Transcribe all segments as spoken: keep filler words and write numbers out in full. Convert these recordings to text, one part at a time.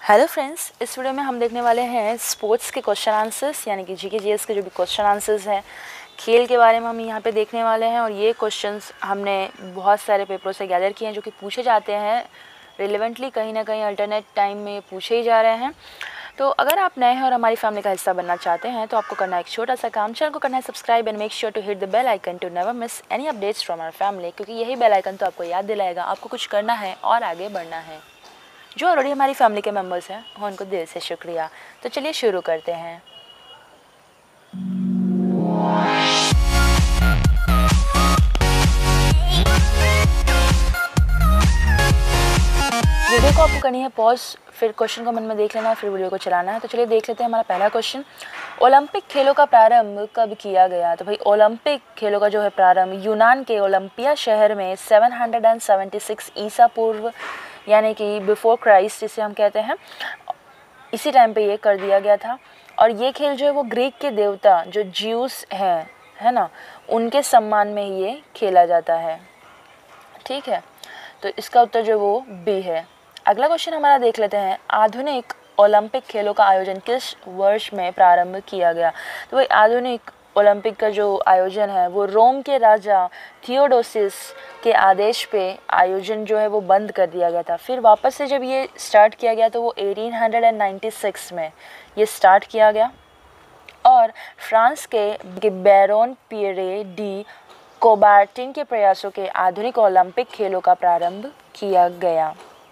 Hello friends, इस video में हम देखने वाले हैं स्पोर्ट्स के क्वेश्चन आंसर्स यानी कि जीके जीएस के जो भी क्वेश्चन आंसर्स हैं खेल के बारे में हम यहाँ पे देखने वाले हैं। और ये क्वेश्चंस हमने बहुत सारे पेपरों से गैदर किए हैं जो कि पूछे जाते हैं रिलेवेंटली, कहीं ना कहीं अल्टरनेट टाइम में पूछे ही जा रहे हैं। तो अगर आप नए हैं और हमारी फैमिली का हिस्सा बनना चाहते हैं तो आपको करना एक छोटा सा काम, चैनल को करना है subscribe and make sure to hit the bell icon to never miss any updates from our family, क्योंकि यही बेल आइकन तो आपको याद दिलाएगा आपको कुछ करना है और आगे बढ़ना है। जो ऑलरेडी हमारी फैमिली के मेंबर्स हैं उनको दिल से शुक्रिया। तो चलिए शुरू करते हैं। वीडियो को आपको करनी है पॉज, फिर क्वेश्चन को मन में देख लेना है, फिर वीडियो को चलाना है। तो चलिए देख लेते हैं हमारा पहला क्वेश्चन। ओलंपिक खेलों का प्रारंभ कब किया गया? तो भाई ओलंपिक खेलों का जो है प्रारंभ यूनान के ओलंपिया शहर में सात सौ छिहत्तर ईसा पूर्व यानी कि बिफोर क्राइस्ट जिसे हम कहते हैं, इसी टाइम पे ये कर दिया गया था। और ये खेल जो है वो ग्रीक के देवता जो ज्यूस हैं है ना, उनके सम्मान में ही ये खेला जाता है। ठीक है, तो इसका उत्तर जो वो बी है। अगला क्वेश्चन हमारा देख लेते हैं। आधुनिक ओलंपिक खेलों का आयोजन किस वर्ष में प्रारंभ किया गया? तो भाई आधुनिक ओलंपिक का जो आयोजन है वो रोम के राजा थियोडोसिस के आदेश पे आयोजन जो है वो बंद कर दिया गया था। फिर वापस से जब ये स्टार्ट किया गया तो वो अठारह छियानवे में ये स्टार्ट किया गया और फ्रांस के बैरोन पियरे डी कोबार्टिन के प्रयासों के आधुनिक ओलंपिक खेलों का प्रारंभ किया गया।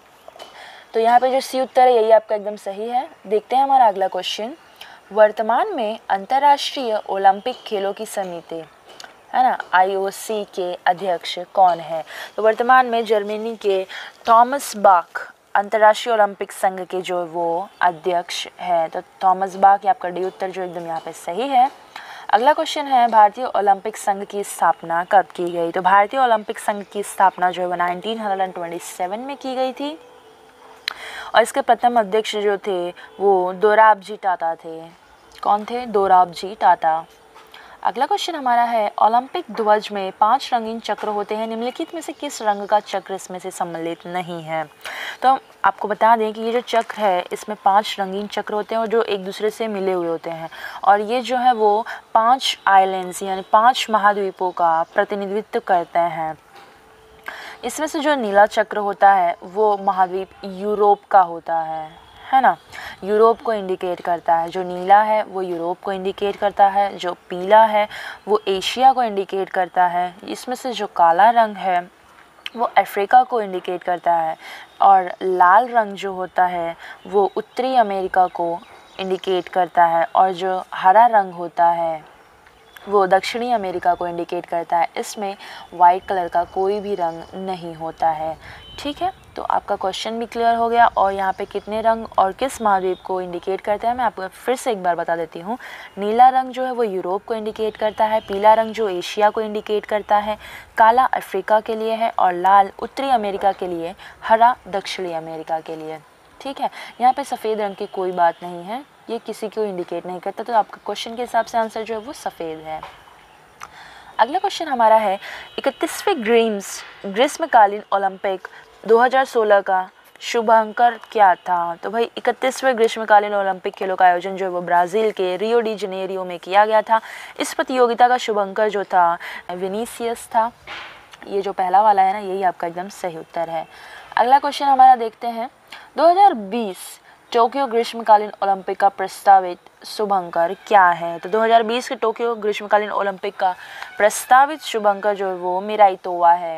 तो यहाँ पे जो सी उत्तर है यही आपका एकदम सही है। देखते हैं हमारा अगला क्वेश्चन। वर्तमान में अंतर्राष्ट्रीय ओलंपिक खेलों की समिति है ना आई ओ सी के अध्यक्ष कौन है? तो वर्तमान में जर्मनी के थॉमस बाख अंतर्राष्ट्रीय ओलंपिक संघ के जो वो अध्यक्ष है। तो थॉमस बाख, आपका डी उत्तर जो एकदम यहाँ पे सही है। अगला क्वेश्चन है, भारतीय ओलंपिक संघ की स्थापना कब की गई? तो भारतीय ओलंपिक संघ की स्थापना जो है वो नाइनटीन ट्वेंटी सेवन में की गई थी और इसके प्रथम अध्यक्ष जो थे वो दोराबजी टाटा थे। कौन थे? दोराबजी टाटा। अगला क्वेश्चन हमारा है, ओलंपिक ध्वज में पांच रंगीन चक्र होते हैं, निम्नलिखित में से किस रंग का चक्र इसमें से सम्मिलित नहीं है? तो हम आपको बता दें कि ये जो चक्र है इसमें पांच रंगीन चक्र होते हैं और जो एक दूसरे से मिले हुए होते हैं और ये जो है वो पांच आइलैंड्स यानी पांच महाद्वीपों का प्रतिनिधित्व करते हैं। इसमें से जो नीला चक्र होता है वो महाद्वीप यूरोप का होता है है ना, यूरोप को इंडिकेट करता है। जो नीला है वो यूरोप को इंडिकेट करता है, जो पीला है वो एशिया को इंडिकेट करता है, इसमें से जो काला रंग है वो अफ्रीका को इंडिकेट करता है और लाल रंग जो होता है वो उत्तरी अमेरिका को इंडिकेट करता है और जो हरा रंग होता है वो दक्षिणी अमेरिका को इंडिकेट करता है। इसमें वाइट कलर का कोई भी रंग नहीं होता है। ठीक है, तो आपका क्वेश्चन भी क्लियर हो गया। और यहाँ पे कितने रंग और किस महाद्वीप को इंडिकेट करता है मैं आपको फिर से एक बार बता देती हूँ। नीला रंग जो है वो यूरोप को इंडिकेट करता है, पीला रंग जो एशिया को इंडिकेट करता है, काला अफ्रीका के लिए है और लाल उत्तरी अमेरिका के लिए, हरा दक्षिणी अमेरिका के लिए। ठीक है, यहाँ पे सफ़ेद रंग की कोई बात नहीं है, ये किसी को इंडिकेट नहीं करता। तो आपका क्वेश्चन के हिसाब से आंसर जो है वो सफ़ेद है। अगला क्वेश्चन हमारा है, इकतीसवें ग्रीम्स ग्रीष्मकालीन ओलंपिक दो हज़ार सोलह का शुभांकर क्या था? तो भाई इकतीसवें ग्रीष्मकालीन ओलंपिक खेलों का आयोजन जो है वो ब्राज़ील के रियो डी जनेरियो में किया गया था। इस प्रतियोगिता का शुभांकर जो था विनीसियस था। ये जो पहला वाला है ना यही आपका एकदम सही उत्तर है। अगला क्वेश्चन हमारा देखते हैं, दो हज़ार बीस टोक्यो ग्रीष्मकालीन ओलंपिक का प्रस्तावित शुभंकर क्या है? तो दो हज़ार बीस के टोक्यो ग्रीष्मकालीन ओलंपिक का प्रस्तावित शुभंकर जो है वो मिराइतोवा है।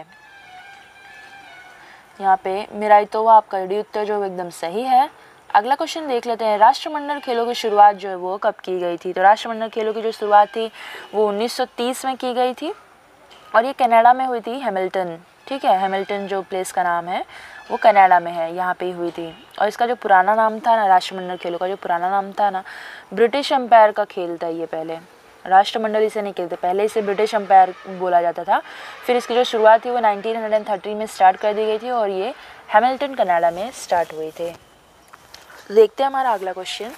यहाँ पे मिराइतोवा आपका डी उत्तर जो है एकदम सही है। अगला क्वेश्चन देख लेते हैं, राष्ट्रमंडल खेलों की शुरुआत जो है वो कब की गई थी? तो राष्ट्रमंडल खेलों की जो शुरुआत थी वो उन्नीस सौ तीस में की गई थी और ये कनाडा में हुई थी, हैमिल्टन। ठीक है, हैमिल्टन जो प्लेस का नाम है वो कनाडा में है, यहाँ पे ही हुई थी। और इसका जो पुराना नाम था ना, राष्ट्रमंडल खेलों का जो पुराना नाम था ना, ब्रिटिश एम्पायर का खेल था ये। पहले राष्ट्रमंडल इसे नहीं खेलते, पहले इसे ब्रिटिश एम्पायर बोला जाता था। फिर इसकी जो शुरुआत थी वो नाइनटीन थर्टी में स्टार्ट कर दी गई थी और ये हैमिल्टन कनाडा में स्टार्ट हुए थे। देखते हैं हमारा अगला क्वेश्चन।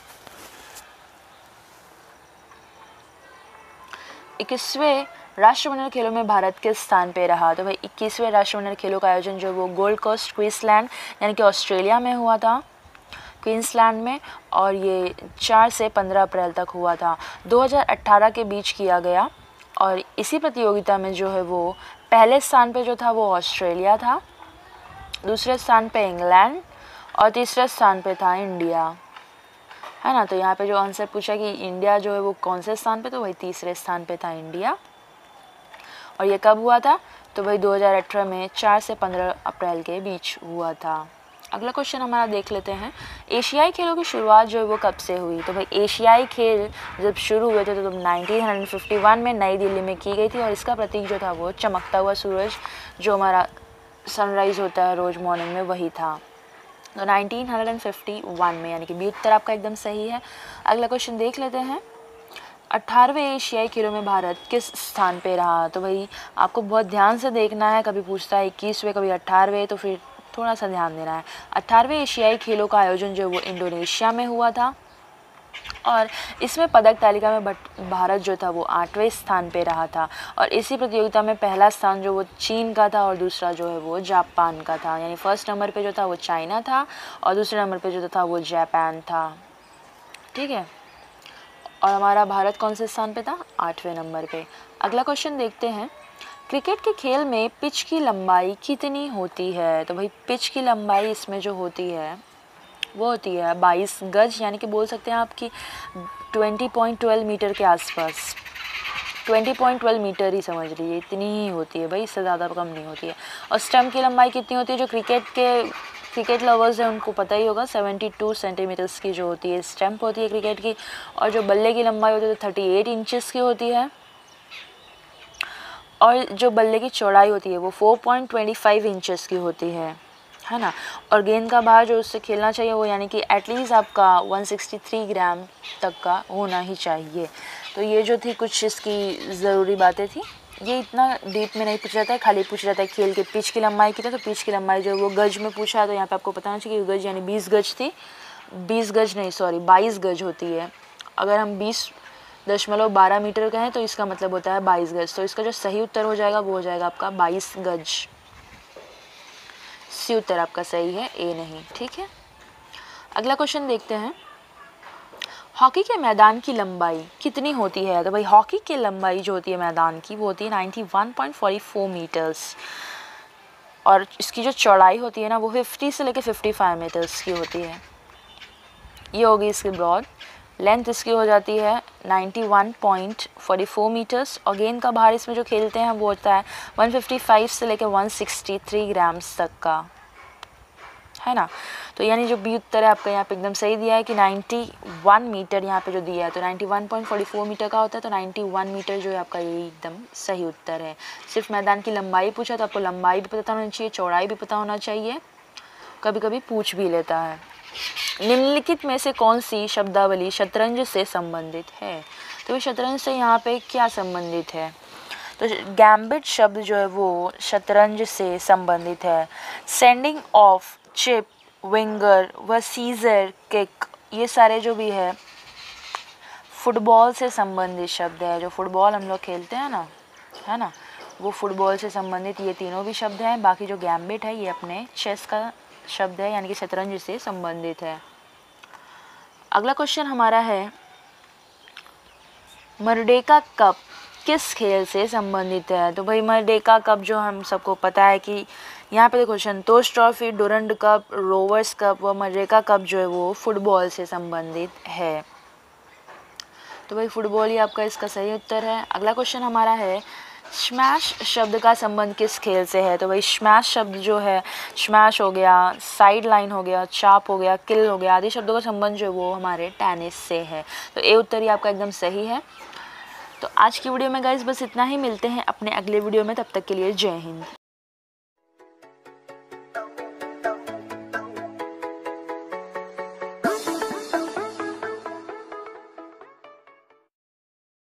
इक्कीसवें राष्ट्रमंडल खेलों में भारत किस स्थान पे रहा? तो भाई इक्कीसवें राष्ट्रमंडल खेलों का आयोजन जो वो गोल्ड कोस्ट क्वींसलैंड यानी कि ऑस्ट्रेलिया में हुआ था। क्वींसलैंड में, और ये चार से पंद्रह अप्रैल तक हुआ था। दो हज़ार अठारह के बीच किया गया, और इसी प्रतियोगिता में जो है वो पहले स्थान पे जो था वो ऑस्ट्रेलिया था, दूसरे स्थान पे इंग्लैंड, और तीसरे स्थान पे था इंडिया, है ना। तो यहाँ पे जो आंसर पूछा कि इंडिया जो है वो कौन से स्थान पे, तो वही तीसरे स्थान पे था इंडिया। और ये कब हुआ था, तो वही दो हज़ार अठारह में चार से पंद्रह अप्रैल के बीच हुआ था। अगला क्वेश्चन हमारा देख लेते हैं, एशियाई खेलों की शुरुआत जो है वो कब से हुई। तो भाई एशियाई खेल जब शुरू हुए थे तो उन्नीस सौ इक्यावन में नई दिल्ली में की गई थी, और इसका प्रतीक जो था वो चमकता हुआ सूरज, जो हमारा सनराइज़ होता है रोज़ मॉर्निंग में, वही था। तो उन्नीस सौ इक्यावन में, यानी कि बी उत्तर आपका एकदम सही है। अगला क्वेश्चन देख लेते हैं, अठारहवें एशियाई खेलों में भारत किस स्थान पे रहा। तो भाई आपको बहुत ध्यान से देखना है, कभी पूछता है इक्कीसवें कभी अट्ठारहवें, तो फिर थोड़ा सा ध्यान देना है। अठारहवें एशियाई खेलों का आयोजन जो है वो इंडोनेशिया में हुआ था, और इसमें पदक तालिका में भारत जो था वो आठवें स्थान पे रहा था, और इसी प्रतियोगिता में पहला स्थान जो वो चीन का था और दूसरा जो है वो जापान का था, यानी फर्स्ट नंबर पे जो था वो चाइना था और दूसरे नंबर पे जो था वो जापान था, ठीक है। और हमारा भारत कौन से स्थान पे था, आठवें नंबर पे। अगला क्वेश्चन देखते हैं, क्रिकेट के खेल में पिच की लंबाई कितनी होती है। तो भाई पिच की लंबाई इसमें जो होती है वो होती है बाईस गज, यानी कि बोल सकते हैं आपकी बीस पॉइंट एक दो मीटर के आसपास, बीस पॉइंट एक दो मीटर ही समझ लीजिए, इतनी ही होती है भाई, इससे ज़्यादा कम नहीं होती है। और स्टंप की लंबाई कितनी होती है, जो क्रिकेट के क्रिकेट लवर्स हैं उनको पता ही होगा, बहत्तर सेंटीमीटर्स की जो होती है स्टंप होती है क्रिकेट की, और जो बल्ले की लंबाई होती है तो अड़तीस इंचेस की होती है, और जो बल्ले की चौड़ाई होती है वो चार पॉइंट दो पाँच इंचेस की होती है, है ना। और गेंद का भार जो उससे खेलना चाहिए वो यानी कि एटलीस्ट आपका एक सौ तिरसठ ग्राम तक का होना ही चाहिए। तो ये जो थी कुछ इसकी ज़रूरी बातें थी, ये इतना डीप में नहीं पूछा जाता है, खाली पूछा जाता है खेल के पिच की लंबाई कितनी। तो पिच की लंबाई जो वो गज में पूछा है, तो यहाँ पे आपको बताना चाहिए कि गज यानी बीस गज थी, बीस गज नहीं सॉरी बाईस गज होती है। अगर हम बीस दशमलव बारह मीटर कहें तो इसका मतलब होता है बाईस गज। तो इसका जो सही उत्तर हो जाएगा वो हो जाएगा आपका बाईस गज। सी उत्तर आपका सही है, ए नहीं, ठीक है। अगला क्वेश्चन देखते हैं, हॉकी के मैदान की लंबाई कितनी होती है। तो भाई हॉकी की लंबाई जो होती है मैदान की वो होती है इक्यानवे पॉइंट चौवालीस मीटर्स, और इसकी जो चौड़ाई होती है ना वो पचास से लेकर पचपन मीटर्स की होती है। ये होगी इसकी ब्रॉड लेंथ, इसकी हो जाती है इक्यानवे पॉइंट चौवालीस मीटर्स, और गेंद का भार इसमें जो खेलते हैं वो होता है एक सौ पचपन से लेकर एक सौ तिरसठ ग्राम्स तक का, है ना। तो यानी जो बी उत्तर है आपका यहाँ पे एकदम सही दिया है कि इक्यानवे मीटर यहाँ पे जो दिया है, तो इक्यानवे पॉइंट चौवालीस मीटर का होता है, तो इक्यानवे मीटर जो है आपका ये एकदम सही उत्तर है। सिर्फ मैदान की लंबाई पूछा तो आपको लंबाई भी पता होना चाहिए, चौड़ाई भी पता होना चाहिए, कभी कभी पूछ भी लेता है। निम्नलिखित में से कौन सी शब्दावली शतरंज से संबंधित है। तो शतरंज से यहाँ पे क्या संबंधित है, तो गैम्बिट शब्द जो है वो शतरंज से संबंधित है। सेंडिंग ऑफ, चिप, विंगर व सीजर किक, ये सारे जो भी है फुटबॉल से संबंधित शब्द है। जो फुटबॉल हम लोग खेलते हैं ना, है ना, वो फुटबॉल से संबंधित ये तीनों भी शब्द हैं। बाकी जो गैम्बिट है ये अपने चेस का शब्द है, यानी कि शतरंज से संबंधित है। अगला क्वेश्चन हमारा है, मर्डेका कप किस खेल से संबंधित है। तो भाई मर्डेका कप जो हम सबको पता है कि यहाँ पे देखो Santosh trophy, Durand cup, Rovers cup व मर्डेका कप जो है वो फुटबॉल से संबंधित है। तो भाई फुटबॉल ही आपका इसका सही उत्तर है। अगला क्वेश्चन हमारा है, स्मैश शब्द का संबंध किस खेल से है। तो भाई स्मैश शब्द जो है, स्मैश हो गया, साइड लाइन हो गया, चाप हो गया, किल हो गया, आदि शब्दों का संबंध जो है वो हमारे टेनिस से है। तो ए उत्तर ही आपका एकदम सही है। तो आज की वीडियो में गाइस बस इतना ही, मिलते हैं अपने अगले वीडियो में, तब तक के लिए जय हिंद।